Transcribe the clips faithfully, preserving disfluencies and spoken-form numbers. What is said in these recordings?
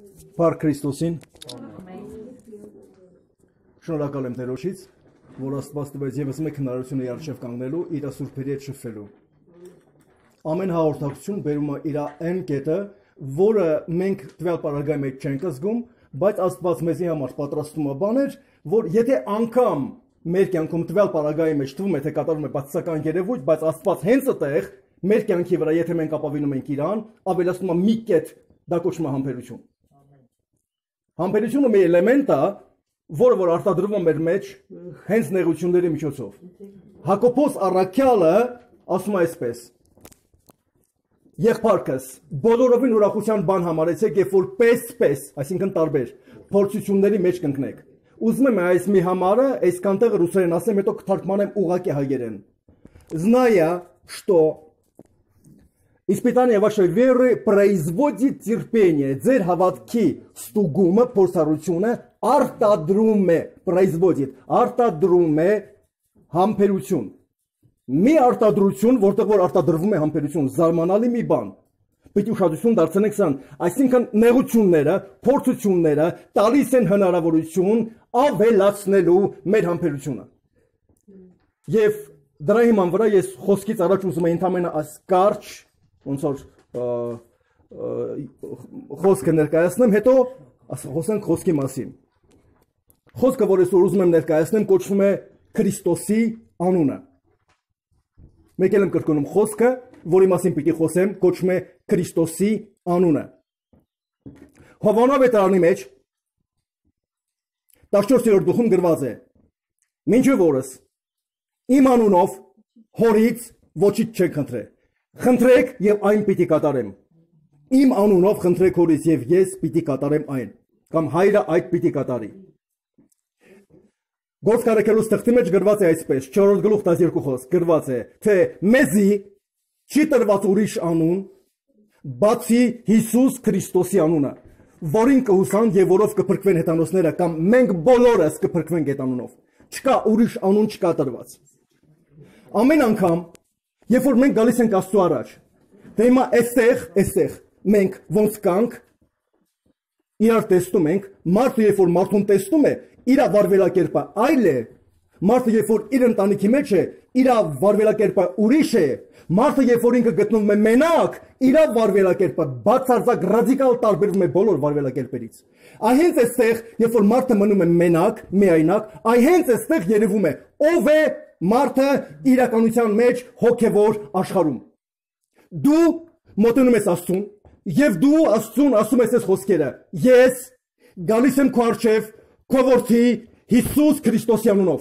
Փառք Քրիստոսին։ Շնորհակալ եմ Տերոջից, որ Աստված տվեց եւս մեկ հնարավորություն իր արժեվ կանգնելու, իր սուրբերի հետ շփվելու։ Ամեն հաղորդակցություն բերում է իր այն կետը, որը մենք տվյալ պարագայի մեջ չենք զգում, բայց Աստված մեզի համար պատրաստում է բաներ, որ եթե անգամ մեր կյանքում տվյալ պարագայի մեջ թվում է թե կատարվում է բացասական երևույթ, բայց Աստված հենց այդտեղ մեր կյանքի վրա, եթե մենք ապավինում ենք իրան, ավելացնում է մի կետ, դա կոչվում է համբերություն։ Համբերությունը մի էլեմենտ է, որը որ արտադրվում է մեր մեջ հենց նեղությունների միջոցով։ Հակոբոս առաքյալը ասում է այսպես. Եղբայրս, բոլորովին ուրախության բան համարեցեք, երբ որ պես-պես, այսինքն տարբեր փորձությունների մեջ կընկնեք։ Ուզում եմ այս մի համարը, այսքան տեղը ռուսերեն ասեմ, հետո կթարգմանեմ ուղղակի հայերեն։ Зная, что испытание вашей веры производит терпение, ձեր հավատքի ստուգումը, փորձառությունը արտադրում է, производит, արտադրում է համբերություն։ Մի արտադրություն, որտեղ որ արտադրվում է համբերություն, զարմանալի մի բան։ Պետք է ուշադրություն դարձնենք սրան, այսինքն նեղությունները, փորձությունները տալիս են հնարավորություն ավելացնելու մեր համբերությունը։ Եվ դրա հիման վրա ես խոսքից առաջ ուզում եմ ընդամենը այս կարճ, ոնց որ խոսքը ներկայացնեմ, հետո խոսենք խոսքի մասին։ Խոսքը, որ ես ուզում եմ ներկայացնեմ, կոչվում է Քրիստոսի անունը։ Մեկ էլ եմ կրկնում խոսքը, որի մասին պիտի խոսեմ, կոչվում է Քրիստոսի անունը։ Հովաննես մեջ տասնչորսերորդ գլխում գրված է. Մինչև օրս իմ անունով հորից ոչինչ չեք խնդրել։ Խնդրեք եւ այն պիտի կատարեմ։ Իմ անունով խնդրեք հորից եւ ես պիտի կատարեմ այն։ Կամ հայրը այդ պիտի կատարի։ Գործ կարեկելու ստեղծի մեջ գրված է այսպես, չորրորդ գլուխ տասներկու խոսք, գրված է, թե մեզի չի տրված ուրիշ անուն, բացի Հիսուս Քրիստոսի անունը, որին կհուսան եւ որով կփրկվեն հետանոսները, կամ մենք բոլորս կփրկվենք այդ անունով։ Չկա ուրիշ անուն չկա տրված։ Ամեն անգամ, երբ որ մենք գալիս ենք Աստծո առաջ, թե հիմա այստեղ, այստեղ մենք ոնց կանք, իրար տեսնում ենք, մարդը երբ որ մարդուն տեսնում է, իր վարվելակերպը այլ է, մարդը երբ որ իր ընտանիքի մեջ է, իր վարվելակերպը ուրիշ է, մարդը երբ որ ինքը գտնվում է մենակ, իր վարվելակերպը բացարձակ ռադիկալ տարբերվում է բոլոր վարվելակերպերից։ Այ հենց այստեղ, երբ որ մարդը մնում է մենակ, միայնակ, այ հենց այստեղ երևում է ով է մարդը իրականության մեջ հոգևոր աշխարհում։ Դու մոտենում ես Աստծուն, եւ դու Աստծուն ասում ես այս խոսքերը. Ես գալիս եմ քո առջև քո որդի Հիսուս Քրիստոսի անունով։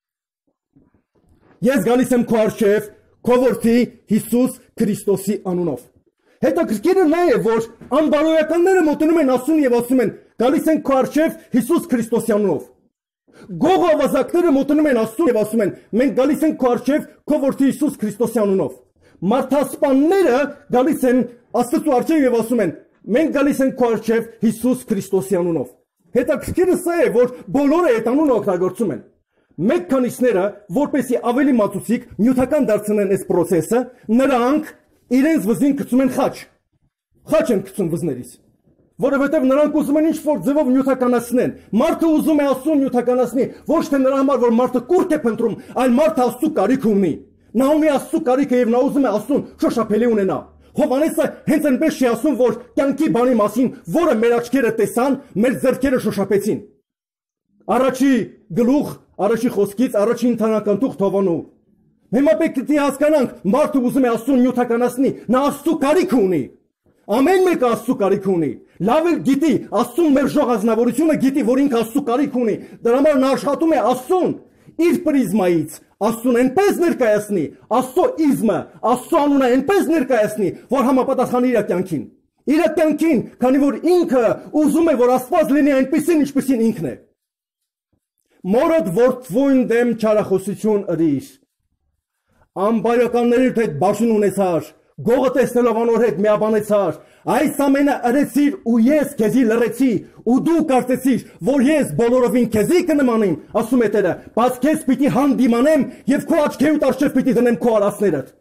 Ես գալիս եմ քո առջև քո որդի Հիսուս Քրիստոսի անունով։ Հետաքրքիրը նա է, որ անբարոյականները մոտենում են Աստծուն եւ ասում են. գալիս են քո առջև Հիսուս Քրիստոսի անունով։ Գողավազակները մոտենում են Աստծուն եւ ասում են. մենք գալիս ենք քո առջև քո որդի Հիսուս Քրիստոսի անունով։ Մարդասպանները գալիս են Աստծո առջև եւ ասում են. մենք գալիս ենք քո առջև Հիսուս Քրիստոսի անունով։ Հետաքրքիրը սա է, որ բոլորը այդ անունը օգտագործում են։ Մեկ քանիսները, որպեսզի ավելի մատուցիկ նյութական դարձնեն այս process-ը, նրանք իրենց վզին գցում են խաչ։ Խաչ են գցում վզներից, որովհետև նրանք ուզում են ինչ-որ ձևով նյութականացնեն։ Մարդը ուզում է Աստծուն նյութականացնի, ոչ թե նրա համար, որ մարդը կուրք է փնտրում, այլ մարդը Աստծո կարիք ունի։ Նա ունի Աստծո կարիքը եւ նա ուզում է Աստծուն շոշափելի ունենա։ Հովանեսը հենց այնպես չի ասում, որ կյանքի բանի մասին, որը մեր աչքերը տեսան, մեր ձեռքերը շոշափեցին։ Առաջի գլուխ, առաջի խոսքից, առաջի ընտանական թուղթ Հովանու։ Հիմա պետք է հասկանանք, մարդը ուզում է Աստծուն նյութականացնի, նա Աստծո կարիքը ունի։ Ամեն մեկը Աստծո կարիք ունի։ Լավ էլ գիտի, Աստծուն մեր ժողազնավորությունը գիտի, որ ինքը Աստծո կարիք ունի։ Դրա համար նա աշխատում է Աստծուն իր պրիզմայից Աստծուն այնպես ներկայացնի, Աստծո իզմը, Աստծո անունը այնպես ներկայացնի, որ համապատասխանի իր կյանքին։ Իր կյանքին, քանի որ ինքը ուզում է, որ Աստված լինի այնպեսին, ինչպեսին ինքն է։ Մորդ որդվույն դեմ չարախոսություն ըրիր։ Անբարոյականների հետ բաժին ունեցար, գողը տեսնելով անոր հետ միաբանեցար, այս ամենը ըրեցիր ու ես քեզի լռեցի, ու դու կարծեցիր, որ ես բոլորովին քեզի կնմանեմ, ասում է Տերը, բայց քեզ պիտի հանդիմանեմ եւ քո աչքերուդ առջև պիտի դնեմ քո արածներդ։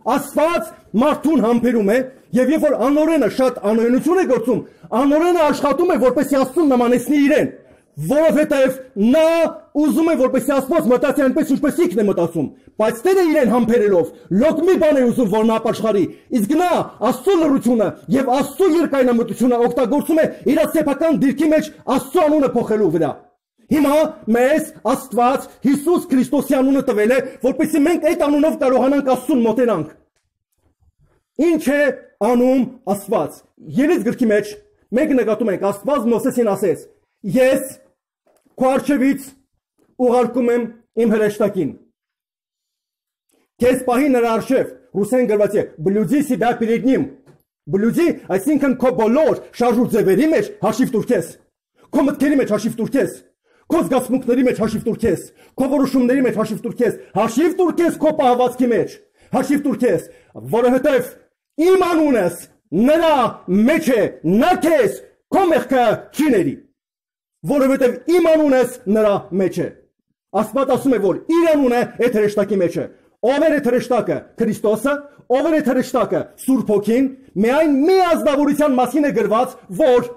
Աստված մարդուն համբերում է եւ երբ որ անօրենը շատ անօրենություն է գործում, անօրենը աշխատում է որպեսզի Աստծուն նմանեցնի իրեն, որովհետեւ նա ուզում է որպեսզի Աստված մտածի այնպես ինչպես ինքն է մտածում, բայց Տերը իրեն համբերելով լոկ մի բան է ուզում որ նա ապաշխարի, իսկ նա Աստծո լռությունը եւ Աստծո երկայնամտությունը օգտագործում է իր սեփական դիրքի մեջ Աստծո անունը փոխելու վրա։ Հիմա մեզ Աստված Հիսուս Քրիստոսի անունը տվել է, որպեսզի մենք այդ անունով կարողանանք Աստծուն մոտենանք։ Ինչ է անում Աստված։ Ելից գրքի մեջ մենք նկատում ենք Աստված Մովսեսին ասեց. Ես քո առջևից ուղարկում եմ իմ հրեշտակին։ Քեզ պահի նրա առջև, ռուսեն գրված է, բլյուդի սիդա перед ним։ Բլյուդի, այսինքն քո բոլոր շարժու ձևերի մեջ հաշիվ տուր քեզ։ Քո մտքերի մեջ հաշիվ տուր քեզ։ Քո զգացմունքների մեջ հաշիվ տուր քեզ, քո որոշումների մեջ հաշիվ տուր քեզ, հաշիվ տուր քեզ քո պահվածքի մեջ, հաշիվ տուր քեզ, որովհետև իմ անունս նրա մեջ է, նա քեզ քո մեղքը չի ների, որովհետև իմ անունս նրա մեջ է։ Աստված ասում է, որ իր անունը այդ հրեշտակի մեջ է։ Ով է այդ հրեշտակը? Քրիստոսը, ով է այդ հրեշտակը? Սուրբ Հոգին, միայն մի ազնվորության մասին է գրված, որ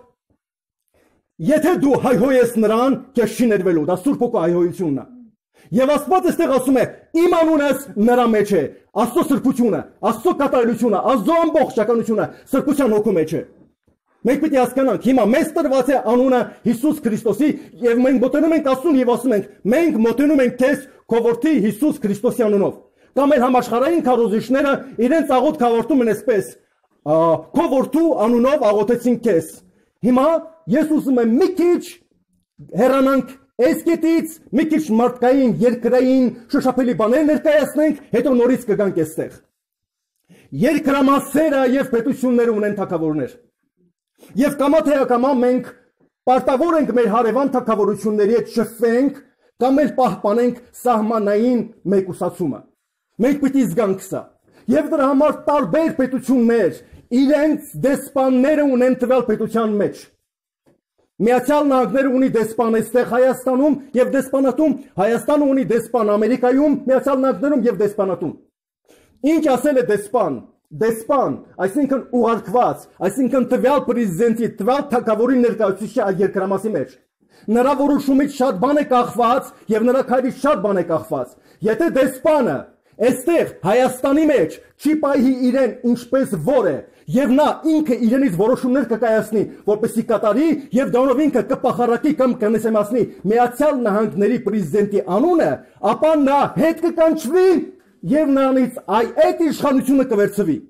եթե դու հայհոյես նրան, քեզ չի ներվելու, դա Սուրբ Հոգու հայհոյությունն է։ Եվ Աստված այստեղ ասում է, իմ անունս նրա մեջ է, Աստծո սրբությունը, Աստծո կատարելությունը, Աստծո ամբողջականությունը սրբության հոգու մեջ է։ Մենք պետք է հասկանանք, հիմա մեզ տրված է անունը Հիսուս Քրիստոսի, եւ մենք մոտենում ենք Աստծուն եւ ասում ենք, մենք մոտենում ենք քեզ քո որդի Հիսուս Քրիստոսի անունով։ Կամ մեր համաշխարհային քարոզիչները իրենց աղոթք հաղորդում են այսպես. քո որդու անունով աղոթեցին քեզ։ Հիմա ես ուզում եմ մի քիչ հեռանանք այս կետից, մի քիչ մարդկային, երկրային շոշափելի բաներ ներկայացնենք, հետո նորից կգանք այստեղ։ Երկրամասերը եւ պետությունները ունեն թագավորներ։ Եվ կամա թե ակամա մենք պարտավոր ենք մեր հարևան թագավորությունների հետ շփվենք կամ էլ պահպանենք սահմանային մեկուսացումը։ Մենք պիտի զգանք սա։ Եվ դրա համար տարբեր պետություններ իրենց դեսպանները ունեն տվյալ պետության մեջ։ Միացյալ Նահանգները ունի դեսպան այստեղ Հայաստանում եւ դեսպանատում, Հայաստանը ունի դեսպան Ամերիկայում, Միացյալ Նահանգներում եւ դեսպանատում։ Ինչ ասել է դեսպան? Դեսպան, այսինքն ուղարկված, այսինքն տվյալ պրեզիդենտի, տվյալ թագավորի ներկայացուցիչի երկրամասի մեջ։ Նրա որոշումից շատ բան է կախված եւ նրա քայլից շատ բան է կախված։ Եթե դեսպանը այստեղ Հայաստանի մեջ չի պահի իրեն ինչպես որ է եւ նա ինքը իրենից որոշումներ կկայացնի, որպեսզի կատարի եւ դրանով ինքը կփախարակի կամ կնեսեմացնի Միացյալ Նահանգների պրեզիդենտի անունը, ապա նա հետ կկանչվի եւ նրանից այդ իշխանությունը կվերցվի։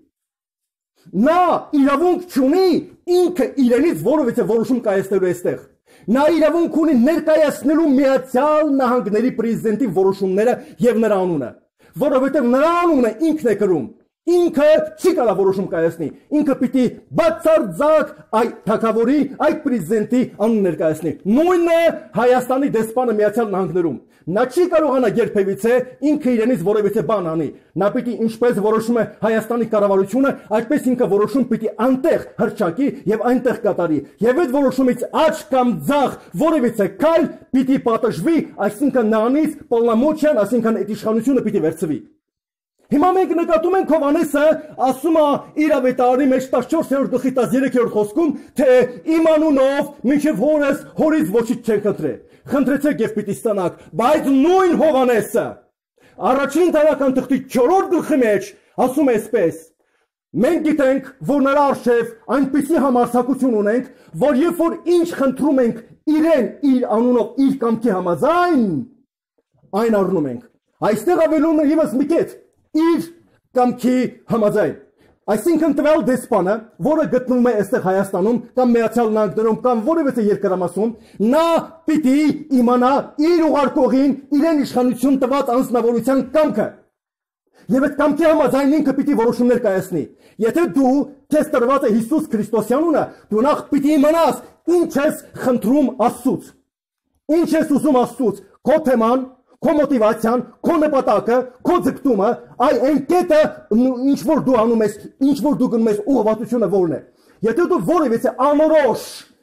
Նա իրավունք չունի ինքը իրենից որևէ որոշում կայացնելու այստեղ։ Նա իրավունք ունի ներկայացնելու Միացյալ Նահանգների պրեզիդենտի որոշումները եւ նրա անունը, որովհետեւ նրա անունը ինքն է կրում։ Ինքը չի կարող որոշում կայացնի, ինքը պիտի բացարձակ այդ թագավորի, այդ պրեզիդենտի անուն ներկայացնի։ Նույնն է Հայաստանի դեսպանը Միացյալ Նահանգներում։ Նա չի կարողանա երբևիցե ինքը իրենից որևէ բան անի։ Նա պիտի ինչպես որոշում է Հայաստանի կառավարությունը, այդպես ինքը որոշում պիտի անտեղ հրճակի եւ այնտեղ կատարի։ Եվ այդ որոշումից աճ կամ ձախ որևէ քայլ պիտի պատժվի, այսինքն նրանից պոլնամոչյան, այսինքն այդ իշխանությունը պիտի վերցվի։ Հիմա մենք նկատում ենք Հովհաննեսը ասում է իր ավետարանի մեջ տասնչորսերորդ գլխի տասներեքերորդ խոսքում, թե իմ անունով մինչև հորս հորից ոչինչ չեն խնդրել։ Խնդրեցեք եւ պիտի ստանաք, բայց նույն Հովհաննեսը առաջին Թագական թղթի չորրորդ գլխի մեջ ասում է այսպես. մենք գիտենք, որ նրա արժև այնպիսի համարձակություն ունենք, որ երբ որ ինչ խնդրում ենք իրեն իր անունով իր կամքի համաձայն, այն առնում ենք։ Այստեղ ավելում է եւս մի կետ իր կամքի համաձայն։ Այսինքն տվյալ դեսպանը, որը գտնվում է այստեղ Հայաստանում կամ Միացյալ Նահանգներում կամ որևէ երկրամասում, նա պիտի իմանա իր ուղարկողին իրեն իշխանություն տված անձնավորության կամքը։ Եվ այդ կամքի համաձայն ինքը պիտի որոշումներ կայացնի։ Եթե դու քեզ տրված է Հիսուս Քրիստոսի անունը, դու նախ պիտի իմանաս ինչ ես խնդրում Աստծուց։ Ինչ ես ուզում Աստծուց, քո թեման, քո մոտիվացիան, քո նպատակը, քո ձգտումը, այ այն կետը, ինչ որ դու անում ես, ինչ որ դու գնում ես ուղղվածությունը որն է։ Եթե դու որևէ անորոշ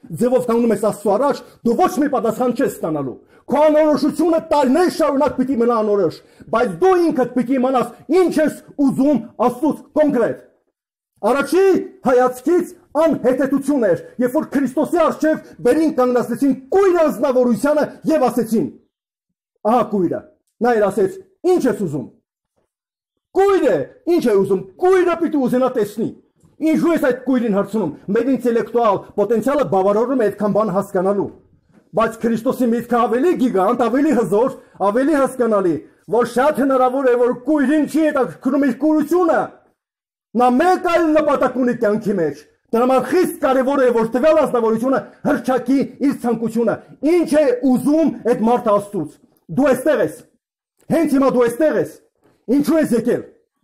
ձևով կանգնում ես Աստծո առաջ, դու ոչ մի պատասխան չես ստանալու։ Քո անորոշությունը տարիներ շարունակ պիտի մնա անորոշ, բայց դու ինքդ պիտի իմանաս ինչ ես ուզում Աստծուց կոնկրետ։ Առաջի հայացքից անհետեցություն էր, երբ որ Քրիստոսի առջև բերին կանգնացրեցին կույր անձնավորությանը եւ ասեցին. ահա կույրը։ Նա էր ասեց. ինչ ես ուզում։ Կույրը, ինչ է ուզում։ Կույրը պիտի ուզենա տեսնի։ Ինչու ես այդ կույրին հարցնում։ Մեր ինտելեկտուալ պոտենցիալը բավարարում է այդքան բան հասկանալու։ Բայց Քրիստոսի միտքը ավելի գիգանտ, ավելի հզոր, ավելի հասկանալի, որ շատ հնարավոր է, որ կույրին չի հետաքրքրում իր կուրությունը։ Նա մեկ այլ նպատակ ունի կյանքի մեջ։ Դրա համար խիստ կարևոր է, որ տվյալ ազնվորությունը հրճակի իր ցանկությունը։ Ինչ է ուզում այդ մարդը Աստծուց։ Դու այստեղ ես։ Հենց հիմա դու այստեղ ես։ Ինչու ես եկել։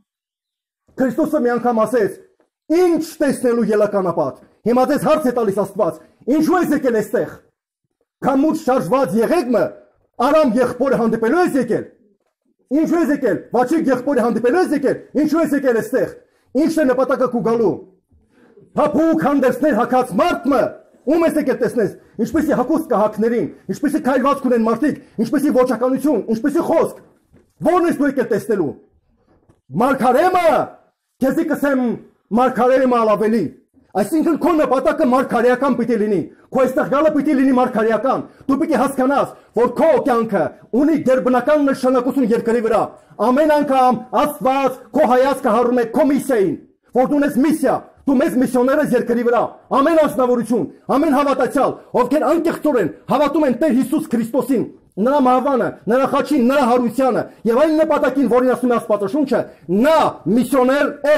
Քրիստոսը մի անգամ ասեց. ինչ տեսնելու ելականապատ։ Հիմա դες հարց է տալիս Աստված. ինչու ես եկել այստեղ։ Քամուց շարժված եղեգմը Արամ եղբորը հանդիպելու ես եկել։ Ինչու ես եկել։ Վաչիկ եղբորը հանդիպելու ես եկել։ Ինչու ես եկել այստեղ։ Ինչ է նպատակը քու գալու։ Հապուկ հանդերձներ հակած մարդը ում ես եկել տեսնես։ Ինչպեսի հակոս կահակներին, ինչպեսի քայլվածք ունեն մարդիկ, ինչպեսի ոչականություն, ինչպեսի խոսք։ Ո՞րն ես դու եկել տեսնելու։ Մարգարեմը, քեզի կսեմ մարգարեմը ավելի։ Այսինքն քո նպատակը մարգարեական պիտի լինի։ Քո այստեղ գալը պիտի լինի մարգարեական։ Դու պիտի հասկանաս, որ քո կյանքը ունի դերբնական նշանակություն երկրի վրա։ Ամեն անգամ Աստված քո հայացքը հառում է քո միսիային, որ դու ունես միսիա, դու մեծ միսիոներ ես երկրի վրա։ Ամեն անձնավորություն, ամեն հավատացյալ, ովքեր անկեղծորեն հավատում են Տեր Հիսուս Քրիստոսին, նրա մահվանը, նրա խաչին, նրա հարությանը եւ այն նպատակին, որին ասում է Աստվածաշունչը, նա միսիոներ է։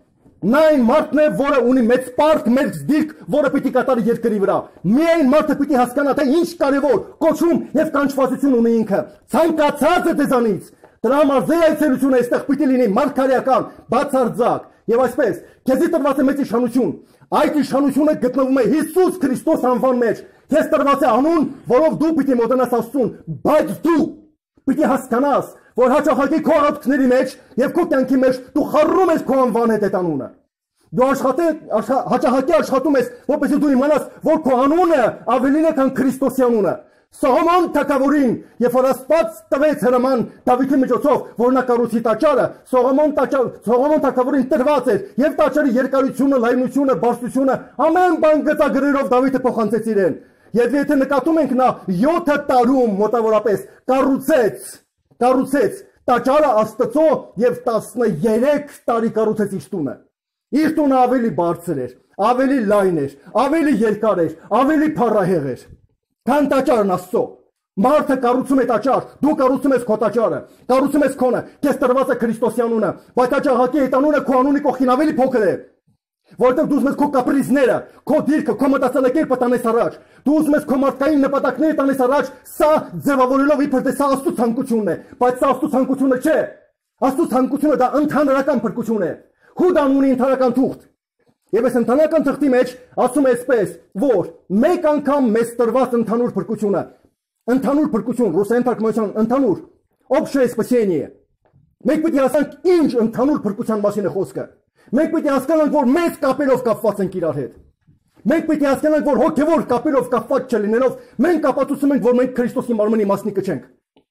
Նա այն մարդն է, որը ունի մեծ պարկ, մեծ դիրք, որը պիտի կատարի երկրի վրա։ Միայն մարդը պիտի հասկանա, թե ինչ կարևոր կոչում եւ կանչվածություն ունի ինքը։ Ցանկացած է դեզանից։ Դրա համար ձեր այցելությունը այստեղ պիտի լինի մարգարեական, բացարձակ։ Եվ այսպես, քեզի տրված է մեծ իշխանություն։ Այդ իշխանությունը գտնվում է Հիսուս Քրիստոս անվան մեջ։ Քեզ տրված է անուն, որով դու պիտի մոտենաս Աստծուն, բայց դու պիտի հասկանաս, որ հաճախակի քո առօրյաների մեջ եւ քո կյանքի մեջ դու խառնում ես քո անվան հետ այդ անունը։ Դու աշխատես, հաճախակի աշխատում ես, որպեսզի դու իմանաս, որ քո անունը ավելին է, քան Քրիստոսի անունը։ Սողոմոն թագավորին, երբ որ Աստված տվեց հրաման Դավիթի միջոցով, որ նա կառուցի տաճարը, Սողոմոն Սողոմոն թագավորին տրված էր եւ տաճարի երկարությունը, լայնությունը, բարձրությունը, ամեն բան գծագրերով Դավիթը փոխանցեց իրեն։ Եվ եթե նկատում ենք, նա յոթ տարում մոտավորապես կառուցեց, կառուցեց տաճարը Աստծո եւ տասներեք տարի կառուցեց իր տունը։ Իր տունը ավելի բարձր էր, ավելի լայն էր, ավելի երկար էր, ավելի փառահեղ էր։ Քան տաճարն Աստծո։ Մարդը կառուցում է տաճար, դու կառուցում ես քո տաճարը, կառուցում ես քոնը, քեզ տրված է Քրիստոսի անունը, բայց հաճախակի այդ անունը քո անունի կողքին ավելի փոքր է։ Որտեղ դու ուզում ես քո կապրիզները, քո դիրքը, քո մտածելակերպը տանես առաջ, դու ուզում ես քո մարդկային նպատակները տանես առաջ, սա ձևավորելով իբր թե սա Աստծո ցանկությունն է, բայց սա Աստծո ցանկությունը չէ։ Աստծո ցանկությունը դա ընդհանրական փրկություն է։ Հուդան ունի ընդհանրական թուղթ։ Եվ այս ընդհանրական թղթի մեջ ասում է այսպես, որ մեկ անգամ մեզ տրված ընդհանուր փրկությունը, ընդհանուր փրկություն, ռուսերեն թարգմանության ընդհանուր, общее спасение։ Մենք պիտի հասկանանք ինչ ընդհանուր փրկության մասին է խոսքը։ Մենք պիտի հասկանանք, որ մեծ կապերով կապված ենք իրար հետ։ Մենք պիտի հասկանանք, որ հոգևոր կապերով կապված չլինելով, մենք ապացուցում ենք, որ մենք Քրիստոսի մարմնի մասնիկը չենք։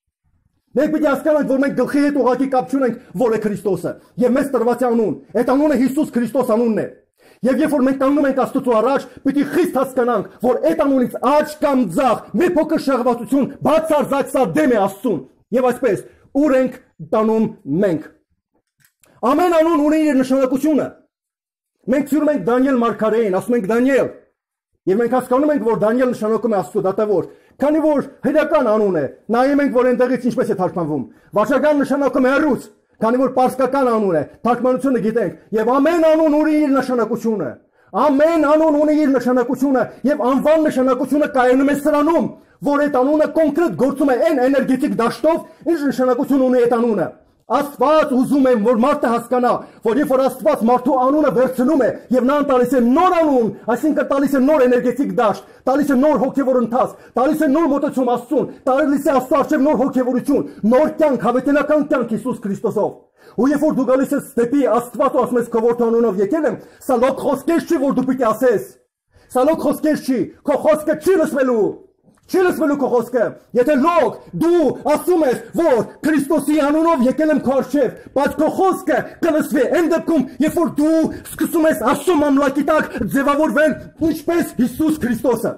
Մենք պիտի հասկանանք, որ մենք գլխի հետ ուղղակի կապ չունենք, որ է Քրիստոսը, եւ մեզ տրված է անուն։ Այդ անունը Հիսուս Քրիստոս անունն է։ Եվ երբ որ մենք կանգնում ենք Աստծո առաջ, պիտի խիստ հասկանանք, որ այդ անունից աճ կամ ձախ, մի փոքր շեղվածություն բացարձակ սա դեմ է Աստծուն։ Եվ այսպես, ուր ենք տանում մենք։ Ամեն անուն ունի իր նշանակությունը։ Մենք սիրում ենք Դանիել մարգարեին, ասում ենք Դանիել։ Եվ մենք հասկանում ենք, որ Դանիել նշանակում է Աստծո դատավոր, քանի որ հրական անուն է։ Նայում ենք, որ այնտեղից ինչպես է թարգմանվում։ Վարչական նշանակում է հեռուց, քանի որ պարսկական անուն է, թարգմանությունը գիտենք, եւ ամեն անուն ունի իր նշանակությունը։ Ամեն անուն ունի իր նշանակությունը եւ անվան նշանակությունը կայանում է սրանում, որ այդ անունը կոնկրետ գործում է այն էներգետիկ դաշտով, ինչ նշանակություն ունի այդ անունը։ Աստված ուզում է, որ մարդը հասկանա, որ երբ որ Աստված մարդու անունը վերցնում է եւ նա տալիս է նոր անուն, այսինքն տալիս է նոր էներգետիկ դաշտ, տալիս է նոր հոգեվոր ընթաց, տալիս է նոր մոտեցում Աստծուն, տալիս է Աստծո առջև նոր հոգեվորություն, նոր կյանք, հավիտենական կյանք Հիսուս Քրիստոսով։ Ու երբ որ դու գալիս ես դեպի Աստված ու ասում ես քո որդու անունով եկել եմ, սա լոքոսկես չի, որ դու պիտի ասես։ Սա լոկ խոսքեր չի, քո խոսքը չի լսվելու։ Չի լսվելու քո խոսքը։ Եթե լոկ դու ասում ես, որ Քրիստոսի անունով եկել եմ քո առջև, բայց քո խոսքը կլսվի այն դեպքում, երբ որ դու սկսում ես Աստծո մամլակի տակ ձևավորվել ինչպես Հիսուս Քրիստոսը։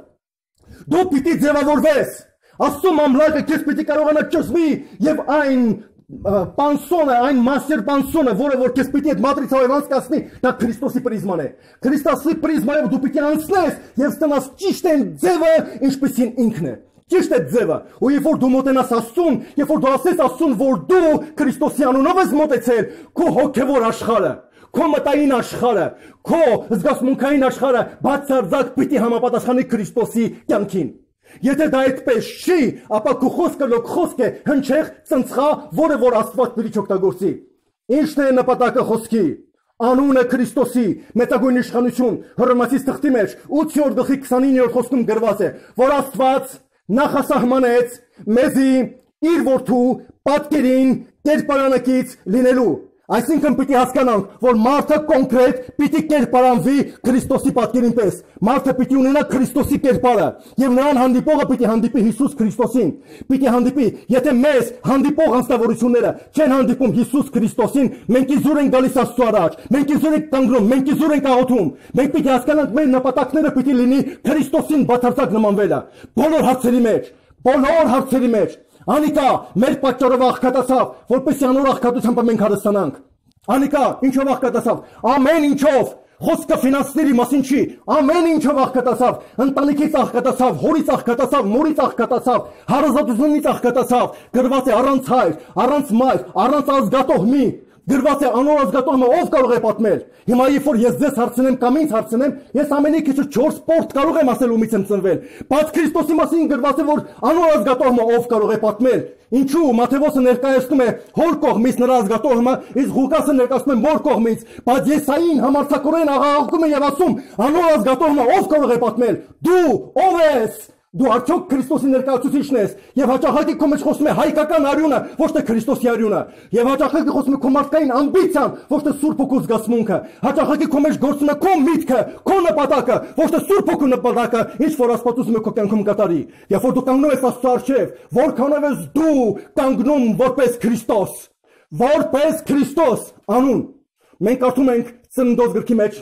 Դու պիտի ձևավորվես։ Աստծո մամլակը քեզ պիտի կարողանա ճշմի եւ այն Պանսոնը, այն մաստեր պանսոնը, որը որ քեզ պիտի այդ մատրիցայով անցկացնի, դա Քրիստոսի պրիզման է։ Քրիստոսի պրիզմայով դու պիտի անցնես եւ ստանաս ճիշտ այն ձևը, ինչպեսին ինքն է։ Ճիշտ է ձևը։ Ու երբ որ դու մոտենաս Աստծուն, երբ որ դու ասես Աստծուն, որ դու Քրիստոսի անունով ես մոտեցել, քո հոգեվոր աշխարհը, քո մտային աշխարհը, քո զգացմունքային աշխարհը բացարձակ պիտի համապատասխանի Քրիստոսի կյանքին։ Եթե դա այդպես չի, ապա քո խոսքը լոկ խոսք է, հնչեղ, ծնցղա, որը որ Աստված պիտի չօգտագործի։ Ինչն է նպատակը խոսքի։ Անունը Քրիստոսի, մեծագույն իշխանություն, Հռոմեացիս թղթի մեջ ութ-րդ գլխի քսանիններորդ խոսքում գրված է, որ Աստված նախասահմանեց մեզի իր որդու պատկերին կերպարանակից լինելու։ Այսինքն պիտի հասկանանք, որ մարդը կոնկրետ պիտի կերպարանվի Քրիստոսի պատկերին պես։ Մարդը պիտի ունենա Քրիստոսի կերպարը, եւ նրան հանդիպողը պիտի հանդիպի Հիսուս Քրիստոսին։ Պիտի հանդիպի, եթե մեզ հանդիպող անձնավորությունները չեն հանդիպում Հիսուս Քրիստոսին, մենք իզուր ենք գալիս Աստծո առաջ, մենք իզուր ենք կանգնում, մենք իզուր ենք աղոթում։ Մենք պիտի հասկանանք, մեր նպատակները պիտի լինի Քրիստոսին բացարձակ նմանվելը։ Բոլոր հարցերի մեջ, բոլոր հարցերի մեջ Անիկա մեր պատճառով աղքատացավ, որպեսզի անոր աղքատությամբ մենք հարստանանք։ Անիկա ինչով աղքատացավ։ Ամեն ինչով, խոսքը ֆինանսների մասին չի, ամեն ինչով աղքատացավ, ընտանիքից աղքատացավ, հորից աղքատացավ, մորից աղքատացավ, հարազատությունից աղքատացավ, գրված է առանց հայր, առանց մայր, առանց ազգատողմի, գրված է անոր ազգատողմը ով կարող է պատմել։ Հիմա երբ որ ես ձեզ հարցնեմ կամ ինձ հարցնեմ, ես ամենի քիչ չորս պորտ կարող եմ ասել ումից եմ ծնվել, բայց Քրիստոսի մասին գրված է, որ անոր ազգատողմը ով կարող է պատմել։ Ինչու Մատթեոսը ներկայացնում է հոր կողմից նրա ազգատողմը, իսկ Ղուկասը ներկայացնում է մոր կողմից, բայց Եսային համարձակորեն աղաղակում է եւ ասում, անոր ազգատողմը ով կարող է պատմել։ Դու ով ես։ Դու արդյոք Քրիստոսի ներկայացուցիչն ես եւ հաճախակի քո մեջ խոսում է հայկական արյունը, ոչ թե Քրիստոսի արյունը, եւ հաճախակի խոսում է քո մարդկային ամբիցիան, ոչ թե Սուրբ Հոգու զգացմունքը, հաճախակի քո մեջ գործում է քո միտքը, քո նպատակը, ոչ թե Սուրբ Հոգու նպատակը, ինչ որ Աստված ուզում է քո կյանքում կատարի։ Երբ որ դու կանգնում ես Աստծո առջև, որքանով ես դու կանգնում որպես Քրիստոս, որպես Քրիստոս անուն։ Մենք կարդում ենք Ծննդոց գրքի մեջ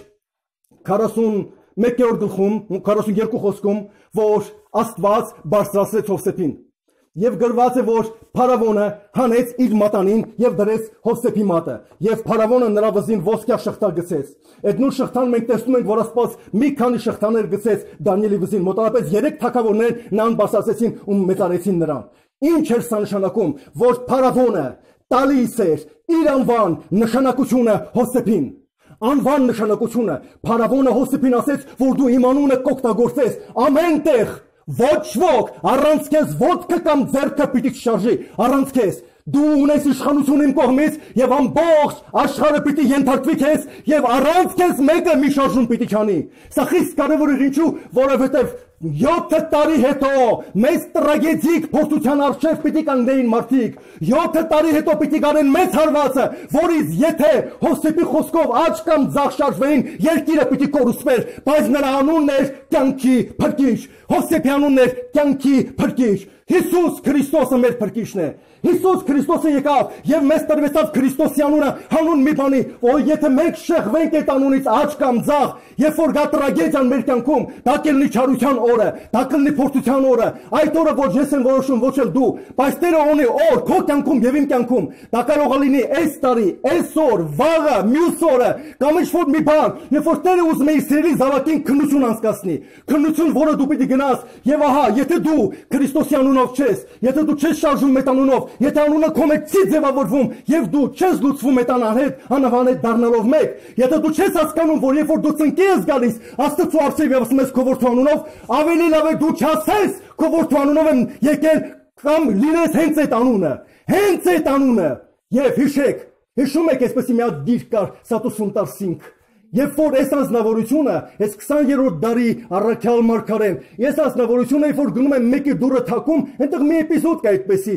քառասունմեկերորդ գլխում, քառասունյոթ խոսքում, որ Աստված բարձրացրեց Հովսեփին։ Եվ գրված է, որ Փարավոնը հանեց իր մատանին եւ դրեց Հովսեփի մատը, եւ Փարավոնը նրա վզին ոսկյա շղթա գցեց։ Այդ նույն շղթան մենք տեսնում ենք, որ Աստված մի քանի շղթաներ գցեց Դանիելի վզին, մոտավորապես երեք թագավորներ նրան բարձրացրեցին ու մեծարեցին նրան։ Ինչ էր սա նշանակում, որ Փարավոնը տալիս էր իր անվան նշանակությունը Հովսեփին։ Անվան նշանակությունը Փարավոնը Հովսեփին ասեց, որ դու իմ անունը կօգտագործես ամեն տեղ, ոչ ոք առանց քեզ ոտքը կամ ձեռքը պիտի չշարժի, առանց քեզ դու ունես իշխանություն իմ կողմից եւ ամբողջ աշխարհը պիտի ենթարկվի քեզ եւ առանց քեզ մեկը մի շարժում պիտի չանի։ Սա խիստ կարեւոր է, ինչու, որովհետեւ յոթ տարի հետո մեծ տրագեդիկ փորձության առջև պիտի կանգնեին մարդիկ։ յոթ տարի հետո պիտի գարեն մեծ հարվածը, որից եթե Հովսեփի խոսքով աճ կամ ձախ շարժվեին, երկիրը պիտի կորուսվեր, բայց նրա անունն էր կյանքի փրկիչ։ Հովսեփի անունն էր կյանքի փրկիչ։ Հիսուս Քրիստոսը մեր փրկիչն է։ Հիսուս Քրիստոսը եկավ եւ մեզ տրվեցավ Քրիստոսի անունը, հանուն մի բանի, որ եթե մենք շեղվենք այդ անունից աճ կամ ձախ, երբ որ գա տրագեդիան մեր կյանքում, դա կլինի չարության օրը, դա կլինի փորձության օրը, այդ օրը ոչ ես եմ որոշում, ոչ էլ դու, բայց Տերը ունի օր քո կյանքում եւ իմ կյանքում, դա կարող է լինի այս տարի, այսօր, վաղը, մյուս օրը, կամ ինչ-որ մի բան, երբ որ Տերը ուզում է իր սիրելի զավակին քննություն անցկացնի, քննություն, որը դու պիտի գնաս, եւ ահա, եթե դու Քրիստոսի անունով չես, եթե դու չես շարժվում այդ անունով, եթե անունը քո մեջ չի ձևավորվում եւ դու չես լուծվում այդ անհետ, անհավանետ դառնալով մեկ, եթե դու չես հասկանում, որ երբ որ դու ծնկի ես գալիս Աստծո առջև եւ ասում ես քո որդու անունով, ավելի լավ է դու չասես քո որդու անունով եմ եկել կամ լինես հենց այդ անունը, հենց այդ անունը։ Եվ հիշեք, հիշում եք այսպեսի մի հատ գիրք կար Սատուսունտարսինք, երբ որ այս անձնավորությունը, այս քսաներորդ դարի առաքյալ մարգարեն, այս անձնավորությունը երբ որ գնում է մեկի դուրը թակում, այնտեղ մի էպիզոդ կա այդպեսի,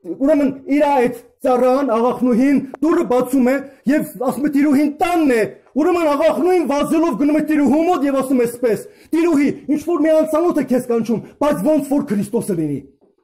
ուրեմն իր այդ ծառան աղախնուհին դուրը բացում է եւ ասում է տիրուհին տանն է ուրեմն աղախնուհին վազելով գնում է տիրուհու մոտ եւ ասում է սպես տիրուհի ինչ որ մի անծանոթ է քեզ կանչում բայց ոնց որ Քրիստոսը լինի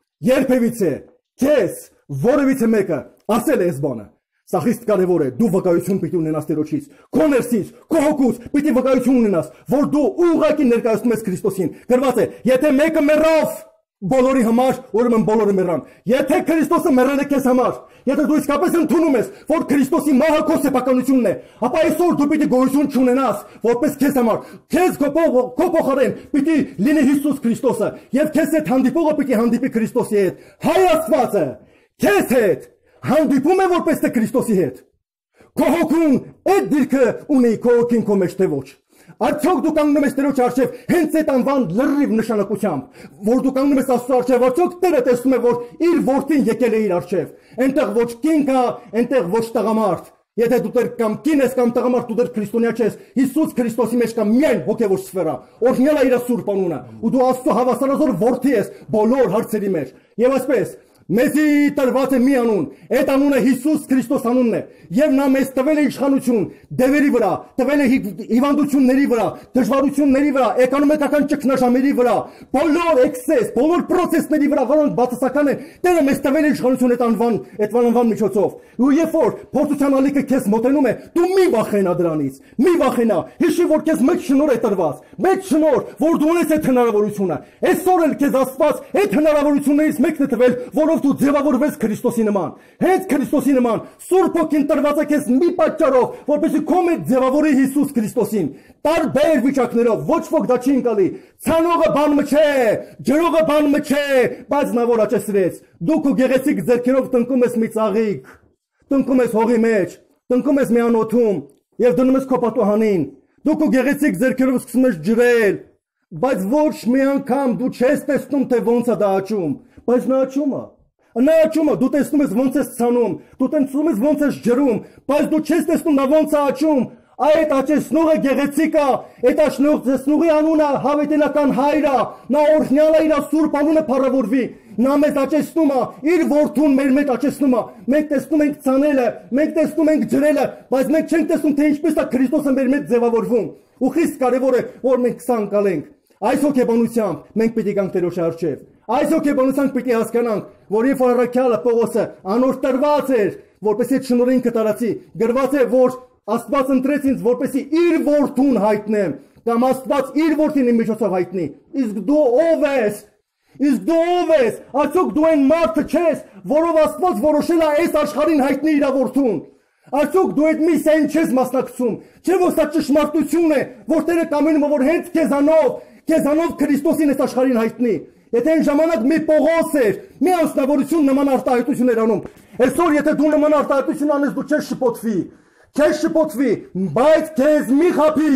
երբևիցե քեզ որևիցե մեկը ասել է այս բանը սա խիստ կարևոր է դու վկայություն պիտի ունենաս Տերոջից քո ներսից քո հոգուց պիտի վկայություն ունենաս որ դու ուղղակի ներկայացնում ես Քրիստոսին գրված է եթե մեկը մեռավ բոլորի համար ուրեմն բոլորը մեռան եթե Քրիստոսը մեռել է քեզ համար եթե դու իսկապես ընդունում ես որ Քրիստոսի մահը քո սեփականությունն է ապա այսօր դու պիտի գոյություն չունենաս որպես քեզ համար քեզ քո փոխարեն պիտի լինի Հիսուս Քրիստոսը եւ քեզ հետ հանդիպողը պիտի հանդիպի Քրիստոսի հետ հայ Աստվածը քեզ հետ հանդիպում է որպես թե Քրիստոսի հետ քո հոգուն այդ դիրքը ունի քո հոգին քո մեջ թե ոչ Արդյոք դու կանգնում ես Տերոջ առջև հենց այդ անվան լրիվ նշանակությամբ, որ դու կանգնում ես Աստծո առջև, արդյոք Տերը տեսնում է, որ իր որդին եկել է իր առջև, այնտեղ ոչ կին կա, այնտեղ ոչ տղամարդ, եթե դու դեռ կամ կին ես կամ տղամարդ, դու դեռ քրիստոնյա չես, Հիսուս Քրիստոսի մեջ կա միայն հոգևոր սֆերա, օրհնյալ է իր սուրբ անունը, ու դու Աստծո հավասարազոր որդի ես բոլոր հարցերի մեջ, եւ այսպես Մեզի տրված է մի անուն, այդ անունը Հիսուս Քրիստոս անունն է, եւ նա մեզ տվել է իշխանություն դևերի վրա, տվել է հիվանդությունների վրա, դժվարությունների վրա, էկոնոմիկական ճգնաժամերի վրա, բոլոր էքսես, բոլոր պրոցեսների վրա, որոնք բացասական են, Տերը մեզ տվել է իշխանություն այդ անվան, այդ անվան միջոցով։ Ու երբ որ փորձության ալիքը քեզ մոտենում է, դու մի վախենա դրանից, մի վախենա, հիշի որ քեզ մեծ շնորհ է տրված, մեծ շնորհ, որ դու ունես այդ հնարավորությունը։ Այսօր էլ քեզ Աստված այդ հնարավորություններից մեկն է տվել, որով դու ձևավորվես Քրիստոսի նման, հենց Քրիստոսի նման, Սուրբ Հոգին տրված է քեզ մի պատճառով, որպեսզի քո մեջ ձևավորի Հիսուս Քրիստոսին, տարբեր վիճակներով, ոչ ոք դա չի ընկալի, ցանողը բան մչե, ջրողը բան մչե, բայց նա որ աճեցրեց, դու քո գեղեցիկ ձեռքերով տնկում ես մի ծաղիկ, տնկում ես հողի մեջ, տնկում ես մի անոթում եւ դնում ես քո պատուհանին, դու քո գեղեցիկ ձեռքերով սկսում ես ջրել, բայց ոչ մի անգամ դու չես տեսնում թե ոնց է դա աճում, բայց նա աճում է Նա աճում է, դու տեսնում ես ոնց ես ցանում, դու տեսնում ես ոնց ես ջրում, բայց դու չես տեսնում նա ոնց է աճում, այդ աճեցնողը գեղեցիկ է, այդ աճեցնողի անունը հավիտենական հայր է, նա օրհնյալ է, իր սուրբ անունը փառավորվի, նա մեզ աճեցնում է, իր որդուն մեր մեջ աճեցնում է, մենք տեսնում ենք ցանելը, մենք տեսնում ենք ջրելը, բայց մենք չենք տեսնում թե ինչպես է Քրիստոսը մեր մեջ ձևավորվում, ու խիստ կարևոր է, որ մենք սա անցալենք։ Այս հոգեբանությամբ մենք պիտի գանք Տերոջ առջև։ Այս հոգեբանությամբ պիտի հասկանանք, որ երբ առաքյալը Պողոսը անոր տրված էր, որպեսզի այդ շնորհը ինքը տարածի, գրված է, որ Աստված ընտրեց ինձ, որպեսզի իր որդուն հայտնեմ, կամ Աստված իր որդին իմ միջոցով հայտնի։ Իսկ դու ով ես։ Իսկ դու ով ես։ Արդյոք դու այն մարդը չես, որով Աստված որոշել է այս աշխարհին հայտնի իր որդուն։ Արդյոք դու այդ միսիային չես մասնակցում։ Չէ՞ որ սա ճշմարտություն է, որ Տերը կամենում է, որ հենց քեզանով, քեզանով Քրիստոսին այս աշխարհին հայտնի։ Եթե այն ժամանակ մի Պողոս էր, մի անձնավորություն նման արտահայտություն էր անում։ Այսօր եթե դու նման արտահայտություն անես, դու չես շփոթվի։ Չես շփոթվի, բայց քեզ մի խափի։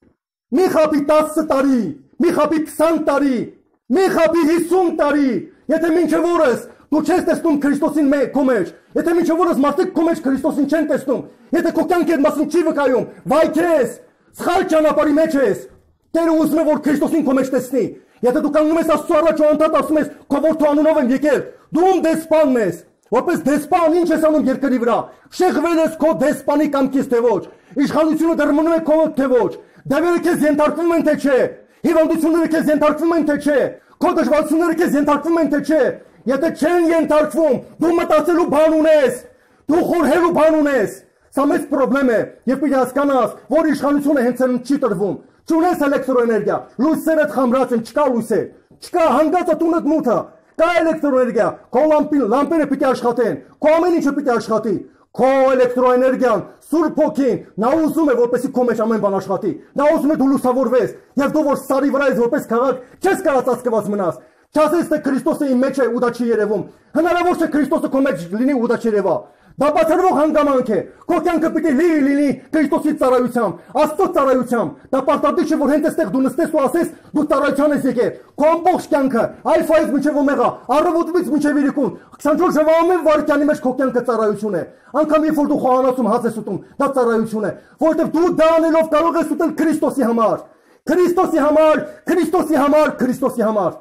Մի խափի տասը տարի, մի խափի քսան տարի, մի խափի հիսուն տարի։ Եթե մինչև օրս դու չես տեսնում Քրիստոսին քո մեջ, եթե մինչև օրս մարդիկ քո մեջ Քրիստոսին չեն տեսնում, եթե քո կյանքի այդ մասին չի վկայում, վայ քեզ, սխալ ճանապարհի մեջ ես։ Տերը ուզում է որ Քրիստոսին քո մեջ տեսնի։ Եթե դու կանգնում ես Աստծո առաջ ու անդադ ասում ես քո որդու անունով եմ եկել, դու ում դեսպանն ես։ Որպես դեսպան ինչ ես անում երկրի վրա։ Շեղվել ես քո դեսպանի կամքից թե ոչ։ Իշխանությունը դեռ մնում է քո թե ոչ։ Դավերը քեզ ենթարկվում են թե չէ։ Հիվանդությունները քեզ ենթարկվում են թե չէ։ Քո դժվարությունները քեզ ենթարկվում են թե չէ։ Եթե չեն ենթարկվում, դու մտածելու բան ունես։ Դու խորհելու բան ունես։ Սա մեծ խնդրեմ է, երբ պիտի հասկանաս, որ իշխանությունը հենց այն չի տրվում։ Չունես էլեկտրոէներգիա, լույսերը խամրած են, չկա լույսեր, չկա հանգածը տունդ մութը, կա էլեկտրոէներգիա, քո լամպին, լամպերը պիտի աշխատեն, քո ամեն ինչը պիտի աշխատի, քո էլեկտրոէներգիան, Սուրբ Հոգին, նա ուզում է որպեսզի քո մեջ ամեն բան աշխատի, նա ուզում է դու լուսավորվես, եւ դու որ սարի վրա ես որպես քաղաք, չես կարող ծածկված մնաս, չասես թե Քրիստոսը իմ մեջ է ու դա չի երևում, հնարավոր չէ Քրիստոսը քո մեջ լինի ու դա չերևա։ Դա բացառվող հանգամանք է։ Քո կյանքը պիտի լի լինի Քրիստոսի ծառայությամբ, Աստծո ծառայությամբ։ Դա պարտադիր չէ, որ հենց այստեղ դու նստես ու ասես դու ծառայության ես եկել։ Քո ամբողջ կյանքը, այլֆայից մինչև օմեգա, առավոտից մինչև իրիկուն, քսանչորս ժամվա ամեն վայրկյանի մեջ քո կյանքը ծառայություն է։ Անկամ երբ որ դու խոհանոցում հաց ես ուտում, դա ծառայություն է, որովհետև դու դա անելով կարող ես ուտել Քրիստոսի համար։ Քրիստոսի համար, Քրիստոսի համար, Քրիստոսի համար։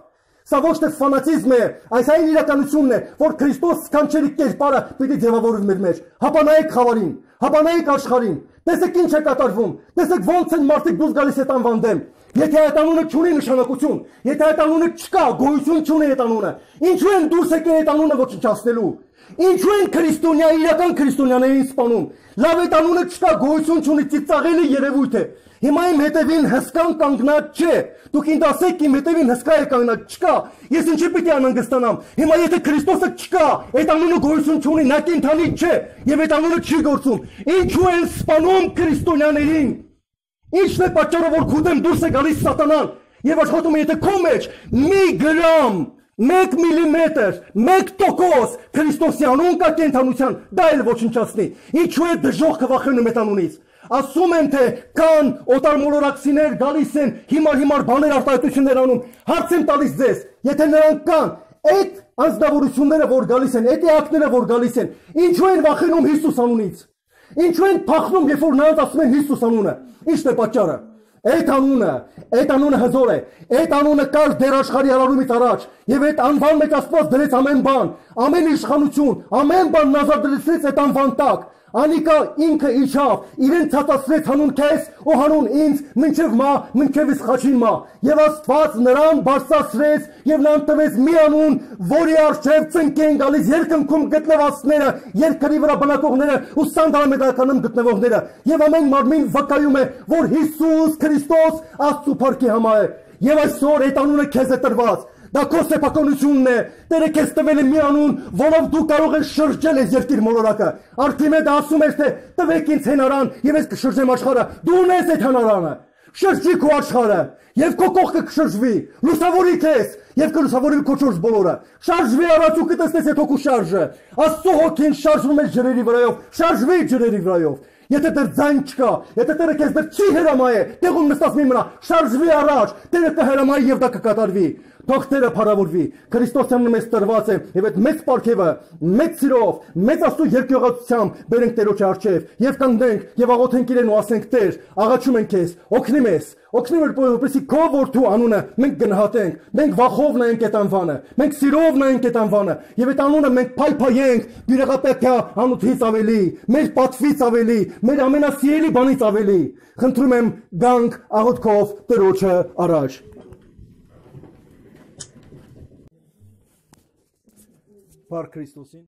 Սա ոչ թե ֆանատիզմ է, այս այն իրականությունն է, որ Քրիստոս սքանչելի կերպարը պիտի ձևավորի մեր մեջ։ Հապանայեք խավարին, հապանայեք աշխարհին։ Տեսեք ինչ է կատարվում, տեսեք ոնց են մարդիկ դուրս գալիս այդ անվան դեմ։ Եթե այդ անունը չունի նշանակություն, եթե այդ անունը չկա, գոյություն չունի այդ անունը, ինչու են դուրս եկել այդ անունը ոչնչացնելու։ Ինչու են քրիստոնյա, իրական քրիստոնյաներին սպանում։ Լավ այդ անունը չկա, գոյություն չունի, ծիծաղելի երևույթ է։ Հիմա իմ հետևին հսկան կանգնած չէ։ Դուք ինձ ասեք իմ հետևին հսկա է կանգնած, չկա։ Ես ինչի պիտի անհանգստանամ։ Հիմա եթե Քրիստոսը չկա, այդ անունը գոյություն չունի, նա կենդանի չէ, եւ այդ անունը չի գործում։ Ինչու են սպանում քրիստոնյաներին։ Ինչն է պատճառը, որ քուդեմ դուրս է գալիս սատանան եւ աշխատում է, եթե քո մեջ մի գրամ, մեկ միլիմետր, մեկ տոկոս Քրիստոսի անուն կա կենդանության, դա էլ ոչնչացնի։ Ինչու է դժոխքը վախենում այդ անունից։ Ասում են թե կան օտարմոլորակցիներ գալիս են, հիմար-հիմար բաներ արտահայտություններ անում։ Հարց եմ տալիս ձեզ, եթե նրանք կան, այդ անձնավորությունները, որ գալիս են, այդ էակները, որ գալիս են, ինչու են վախենում Հիսուս անունից։ Ինչու են փախնում, երբ որ նրանց ասում են Հիսուս անունը։ Ի՞նչն է պատճառը։ Այդ անունը, այդ անունը հզոր է։ Այդ անունը կար դեր աշխարհի արարումից առաջ, եւ այդ անվան մեջ Աստված դրեց ամեն բան, ամեն իշխանություն, ամեն բան նազարդրեց այդ անվան տակ։ Անիկա ինքը իջավ, իրեն ցածացրեց հանուն քեզ ու հանուն ինձ, մինչև մա, մինչև իսխաչին մա։ Եվ Աստված նրան բարձրացրեց եւ նրան տվեց մի անուն, որի առջև ծնկեն գալիս երկնքում գտնվածները, երկրի վրա բնակողները ու սանդալամետականում գտնվողները։ Եվ ամեն մարմին վկայում է, որ Հիսուս Քրիստոս Աստծո փառքի համար է։ Եվ այսօր այդ անունը քեզ է տրված։ Դա քո սեփականությունն է։ Տերը քեզ տվել է մի անուն, որով դու կարող ես շրջել այս երկիր մոլորակը։ Արքիմեդը ասում էր թե տվեք ինձ հենարան եւ ես կշրջեմ աշխարհը։ Դու ունես այդ հնարանը։ Շրջի քո աշխարհը եւ քո կողքը կշրջվի։ Լուսավորի քեզ եւ կլուսավորի քո ճորս բոլորը։ Շարժվի առաջ ու կտեսնես այդ հոգու շարժը։ Աստծո հոգին շարժվում է ջրերի վրայով։ Շարժվի ջրերի վրայով։ Եթե դեռ ձայն չկա, եթե Տերը քեզ դեռ չի հրամայե, տեղում նստած մի մնա, շարժվի առաջ, Տերը կհրամայի եւ դա կկատարվի։ Թող Տերը փառավորվի։ Քրիստոսյանն մեզ տրված է եւ այդ մեծ պարգևը, մեծ սիրով, մեծ Աստծո երկյուղացությամբ բերենք Տերոջ առջև եւ կանգնենք եւ աղոթենք իրեն ու ասենք Տեր, աղաչում ենք քեզ, օգնի մեզ, օգնի մեր որպեսզի քո որդու անունը մենք գնահատենք, մենք վախով նայենք այդ անվանը, մենք սիրով նայենք այդ անվանը եւ այդ անունը մենք փայփայենք բյուրեղապետյա անութից ավելի, մեր պատվից ավելի, մեր ամենասիրելի բանից ավելի։ Խնդրում եմ գանք աղոթքով Տերոջը առաջ։ Փառք Քրիստոսին։